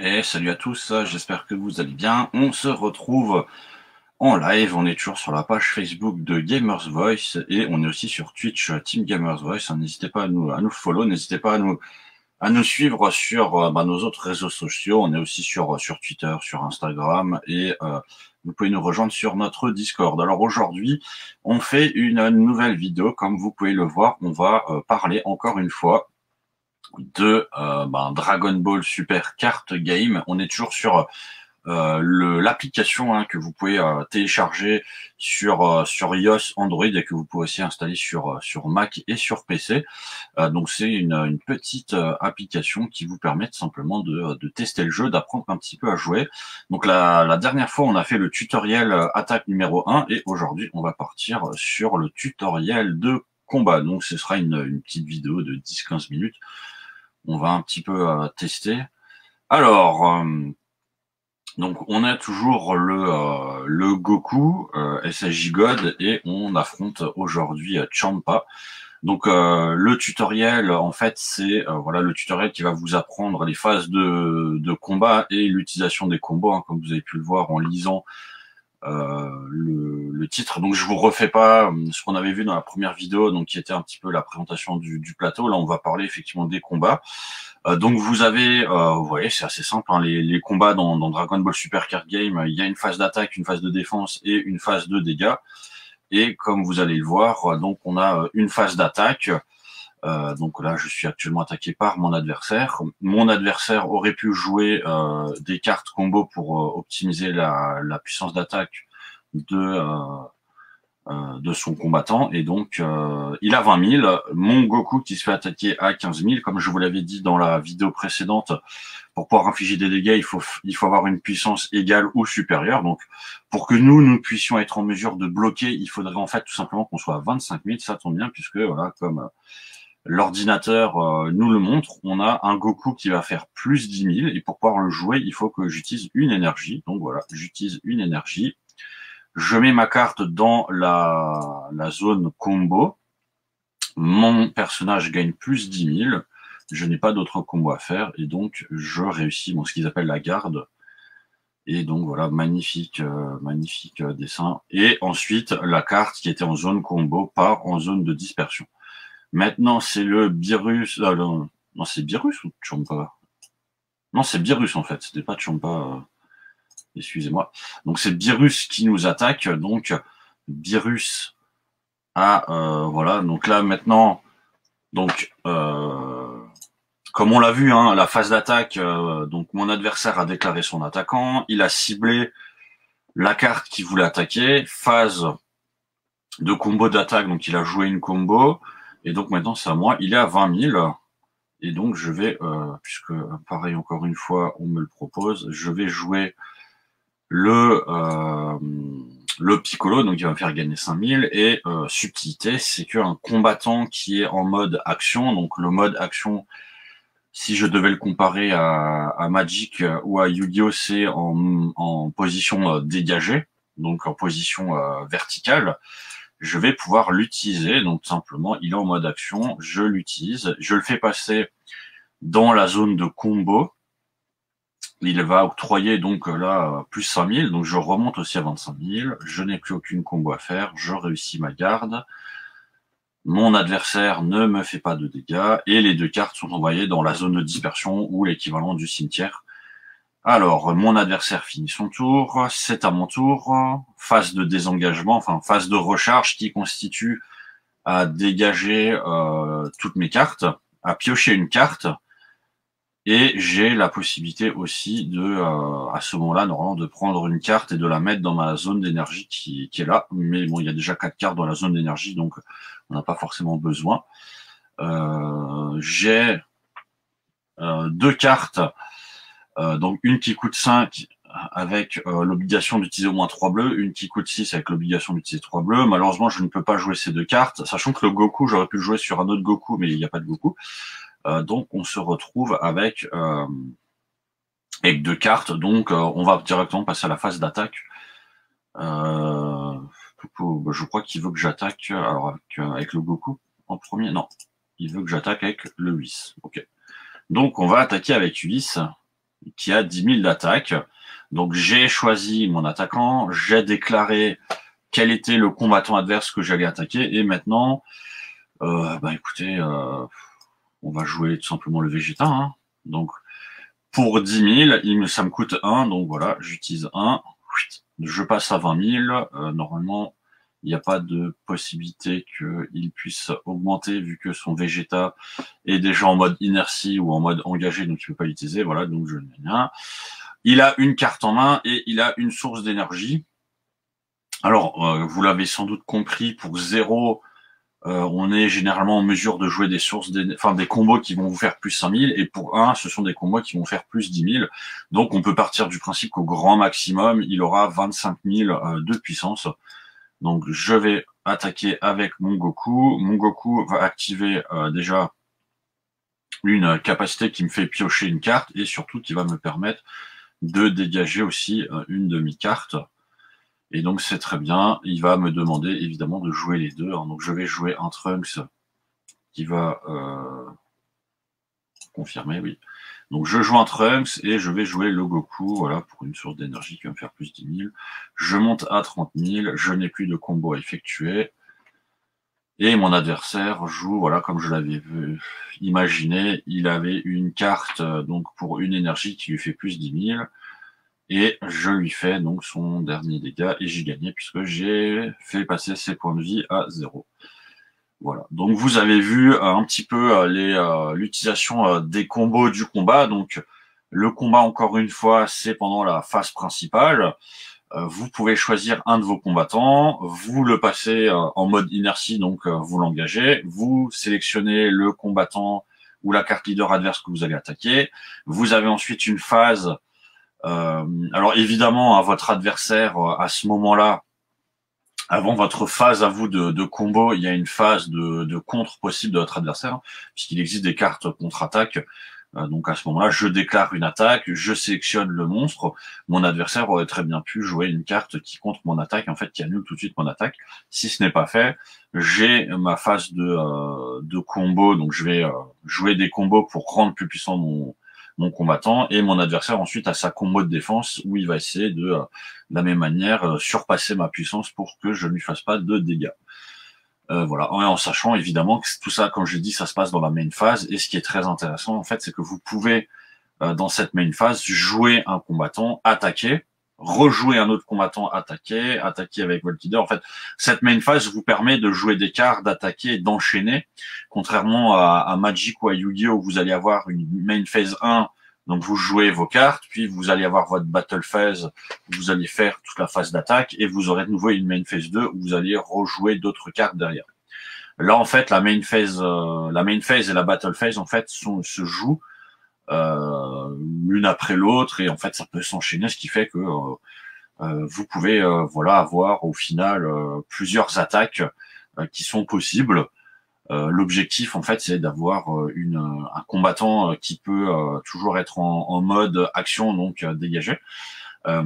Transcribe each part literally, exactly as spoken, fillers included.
Et salut à tous, j'espère que vous allez bien. On se retrouve en live, on est toujours sur la page Facebook de Gamers Voice et on est aussi sur Twitch Team Gamers Voice. N'hésitez pas à nous, à nous follow, n'hésitez pas à nous, à nous suivre sur euh, bah, nos autres réseaux sociaux. On est aussi sur, sur Twitter, sur Instagram et euh, vous pouvez nous rejoindre sur notre Discord. Alors aujourd'hui, on fait une nouvelle vidéo. Comme vous pouvez le voir, on va euh, parler encore une fois de euh, ben, Dragon Ball Super Card Game. On est toujours sur euh, le l'application hein, que vous pouvez euh, télécharger sur euh, sur iOS, Android et que vous pouvez aussi installer sur sur Mac et sur P C. Euh, donc c'est une, une petite euh, application qui vous permet tout simplement de, de tester le jeu, d'apprendre un petit peu à jouer. Donc la, la dernière fois on a fait le tutoriel euh, attaque numéro un et aujourd'hui on va partir sur le tutoriel de combat. Donc ce sera une, une petite vidéo de dix à quinze minutes. On va un petit peu euh, tester. Alors, euh, donc on a toujours le euh, le Goku euh, S S J God et on affronte aujourd'hui euh, Champa. Donc euh, le tutoriel, en fait, c'est euh, voilà le tutoriel qui va vous apprendre les phases de de combat et l'utilisation des combos, hein, comme vous avez pu le voir en lisant euh, le, le titre. Donc je vous refais pas euh, ce qu'on avait vu dans la première vidéo, donc qui était un petit peu la présentation du, du plateau. Là, on va parler effectivement des combats. Euh, donc vous avez, euh, vous voyez, c'est assez simple, hein, les, les combats dans, dans Dragon Ball Super Card Game, il y a une phase d'attaque, une phase de défense et une phase de dégâts. Et comme vous allez le voir, donc on a une phase d'attaque. Euh, donc là, je suis actuellement attaqué par mon adversaire. Mon adversaire aurait pu jouer euh, des cartes combo pour euh, optimiser la, la puissance d'attaque de euh, euh, de son combattant. Et donc, euh, il a vingt mille. Mon Goku qui se fait attaquer à quinze mille. Comme je vous l'avais dit dans la vidéo précédente, pour pouvoir infliger des dégâts, il faut il faut avoir une puissance égale ou supérieure. Donc, pour que nous, nous puissions être en mesure de bloquer, il faudrait en fait tout simplement qu'on soit à vingt-cinq mille. Ça tombe bien puisque, voilà, comme l'ordinateur euh, nous le montre, on a un Goku qui va faire plus dix mille et pour pouvoir le jouer, il faut que j'utilise une énergie. Donc voilà, j'utilise une énergie. Je mets ma carte dans la, la zone combo. Mon personnage gagne plus dix mille. Je n'ai pas d'autre combo à faire et donc je réussis bon, ce qu'ils appellent la garde. Et donc voilà, magnifique, euh, magnifique euh, dessin. Et ensuite, la carte qui était en zone combo part en zone de dispersion. Maintenant, c'est le Beerus. Euh, non, non c'est Beerus ou Champa? Non, c'est Beerus en fait. C'était pas Champa. Euh, excusez-moi. Donc c'est Beerus qui nous attaque. Donc Beerus a euh, voilà. Donc là maintenant, donc euh, comme on l'a vu, hein, la phase d'attaque. Euh, donc mon adversaire a déclaré son attaquant. Il a ciblé la carte qui voulait attaquer. Phase de combo d'attaque. Donc il a joué une combo. Et donc maintenant c'est à moi. Il est à vingt mille. Et donc je vais, euh, puisque pareil encore une fois on me le propose, je vais jouer le euh, le Piccolo, donc il va me faire gagner cinq mille. Et euh, subtilité, c'est qu'un combattant qui est en mode action, donc le mode action, si je devais le comparer à, à Magic ou à Yu-Gi-Oh, c'est en, en position euh, dégagée, donc en position euh, verticale. Je vais pouvoir l'utiliser, donc simplement, il est en mode action, je l'utilise, je le fais passer dans la zone de combo. Il va octroyer donc là plus cinq mille, donc je remonte aussi à vingt-cinq mille, je n'ai plus aucune combo à faire, je réussis ma garde, mon adversaire ne me fait pas de dégâts, et les deux cartes sont envoyées dans la zone de dispersion ou l'équivalent du cimetière. Alors, mon adversaire finit son tour, c'est à mon tour, phase de désengagement, enfin phase de recharge qui constitue à dégager euh, toutes mes cartes, à piocher une carte, et j'ai la possibilité aussi de, euh, à ce moment-là, normalement, de prendre une carte et de la mettre dans ma zone d'énergie qui, qui est là. Mais bon, il y a déjà quatre cartes dans la zone d'énergie, donc on n'a pas forcément besoin. Euh, j'ai euh, deux cartes, euh, donc une qui coûte cinq avec euh, l'obligation d'utiliser au moins trois bleus, une qui coûte six avec l'obligation d'utiliser trois bleus. Malheureusement, je ne peux pas jouer ces deux cartes, sachant que le Goku, j'aurais pu le jouer sur un autre Goku, mais il n'y a pas de Goku. Euh, donc on se retrouve avec euh, avec deux cartes, donc euh, on va directement passer à la phase d'attaque. Euh, je crois qu'il veut que j'attaque alors avec, euh, avec le Goku en premier. Non, il veut que j'attaque avec le Whis. Ok. Donc on va attaquer avec Whis. qui a dix mille d'attaque. Donc j'ai choisi mon attaquant, j'ai déclaré quel était le combattant adverse que j'allais attaquer, et maintenant, euh, bah écoutez, euh, on va jouer tout simplement le Vegeta. Hein. Donc pour dix mille, il me, ça me coûte un, donc voilà, j'utilise un, je passe à vingt mille, euh, normalement, il n'y a pas de possibilité qu'il puisse augmenter vu que son Vegeta est déjà en mode inertie ou en mode engagé, donc il ne peut pas l'utiliser, voilà, donc je n'ai rien. Il a une carte en main et il a une source d'énergie. Alors, euh, vous l'avez sans doute compris, pour zéro, euh, on est généralement en mesure de jouer des sources, enfin des combos qui vont vous faire plus cinq mille, et pour un, ce sont des combos qui vont faire plus dix mille. Donc, on peut partir du principe qu'au grand maximum, il aura vingt-cinq mille euh, de puissance. Donc, je vais attaquer avec mon Goku. Mon Goku va activer euh, déjà une capacité qui me fait piocher une carte, et surtout qui va me permettre de dégager aussi euh, une demi-carte. Et donc c'est très bien, il va me demander évidemment de jouer les deux. Donc je vais jouer un Trunks qui va euh, confirmer, oui. Donc je joue un Trunks et je vais jouer le Goku, voilà, pour une source d'énergie qui va me faire plus dix mille. Je monte à trente mille, je n'ai plus de combo à effectuer. Et mon adversaire joue, voilà, comme je l'avais imaginé, il avait une carte donc pour une énergie qui lui fait plus dix mille. Et je lui fais donc son dernier dégât et j'ai gagné puisque j'ai fait passer ses points de vie à zéro. Voilà. Donc vous avez vu euh, un petit peu euh, les euh, l'utilisation euh, des combos du combat. Donc le combat, encore une fois, c'est pendant la phase principale. Euh, vous pouvez choisir un de vos combattants, vous le passez euh, en mode inertie, donc euh, vous l'engagez, vous sélectionnez le combattant ou la carte leader adverse que vous allez attaquer. Vous avez ensuite une phase. Euh, alors évidemment, à votre adversaire, euh, à ce moment-là, avant votre phase à vous de, de combo, il y a une phase de, de contre possible de votre adversaire, hein, puisqu'il existe des cartes contre-attaque. Euh, donc à ce moment-là, je déclare une attaque, je sélectionne le monstre. Mon adversaire aurait très bien pu jouer une carte qui contre mon attaque, en fait, qui annule tout de suite mon attaque. Si ce n'est pas fait, j'ai ma phase de, euh, de combo, donc je vais euh, jouer des combos pour rendre plus puissant mon mon combattant, et mon adversaire ensuite a sa combo de défense où il va essayer de, euh, de la même manière, euh, surpasser ma puissance pour que je ne lui fasse pas de dégâts. Euh, voilà, en, en sachant évidemment que tout ça, comme je l'ai dit, ça se passe dans la main phase, et ce qui est très intéressant en fait, c'est que vous pouvez, euh, dans cette main phase, jouer un combattant, attaquer, rejouer un autre combattant, attaquer, attaquer avec votre leader. En fait, cette main phase vous permet de jouer des cartes, d'attaquer et d'enchaîner, contrairement à, à Magic ou à Yu-Gi-Oh! Où vous allez avoir une main phase un, donc vous jouez vos cartes, puis vous allez avoir votre battle phase, où vous allez faire toute la phase d'attaque, et vous aurez de nouveau une main phase deux, où vous allez rejouer d'autres cartes derrière. Là, en fait, la main phase, euh, la main phase et la battle phase, en fait, sont, se jouent Euh, l'une après l'autre, et en fait ça peut s'enchaîner, ce qui fait que euh, euh, vous pouvez euh, voilà avoir au final euh, plusieurs attaques euh, qui sont possibles. Euh, l'objectif en fait c'est d'avoir euh, une un combattant euh, qui peut euh, toujours être en, en mode action, donc euh, dégagé, euh,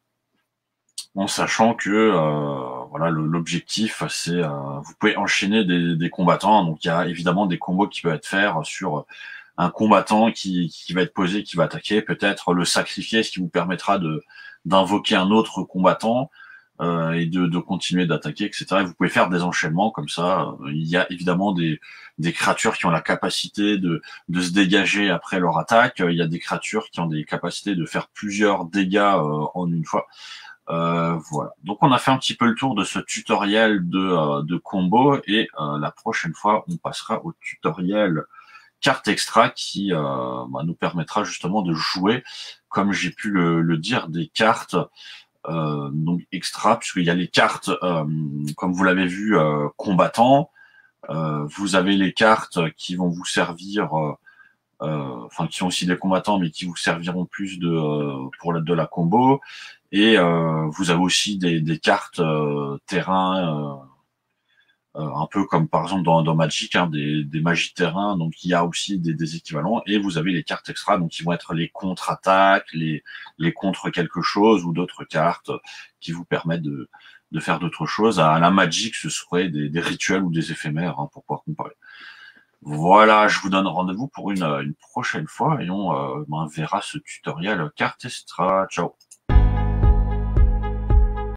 en sachant que euh, voilà l'objectif c'est euh, vous pouvez enchaîner des, des combattants, donc il y a évidemment des combos qui peuvent être faits sur un combattant qui, qui va être posé, qui va attaquer, peut-être le sacrifier, ce qui vous permettra de d'invoquer un autre combattant euh, et de, de continuer d'attaquer, et cetera. Et vous pouvez faire des enchaînements comme ça. Il y a évidemment des, des créatures qui ont la capacité de, de se dégager après leur attaque. Il y a des créatures qui ont des capacités de faire plusieurs dégâts euh, en une fois. Euh, voilà. Donc on a fait un petit peu le tour de ce tutoriel de, euh, de combo, et euh, la prochaine fois on passera au tutoriel carte extra qui euh, bah, nous permettra justement de jouer, comme j'ai pu le, le dire, des cartes euh, donc extra, puisqu'il y a les cartes, euh, comme vous l'avez vu, euh, combattants. Euh, vous avez les cartes qui vont vous servir, euh, euh, enfin qui sont aussi des combattants, mais qui vous serviront plus de euh, pour la, de la combo. Et euh, vous avez aussi des, des cartes euh, terrain. Euh, Euh, un peu comme par exemple dans, dans Magic, hein, des, des magies de terrain, donc il y a aussi des, des équivalents, et vous avez les cartes extra, donc qui vont être les contre-attaques, les, les contre quelque chose, ou d'autres cartes qui vous permettent de, de faire d'autres choses. À la Magic, ce serait des, des rituels ou des éphémères, hein, pour pouvoir comparer. Voilà, je vous donne rendez-vous pour une, une prochaine fois et on euh, ben, verra ce tutoriel carte Extra. Ciao.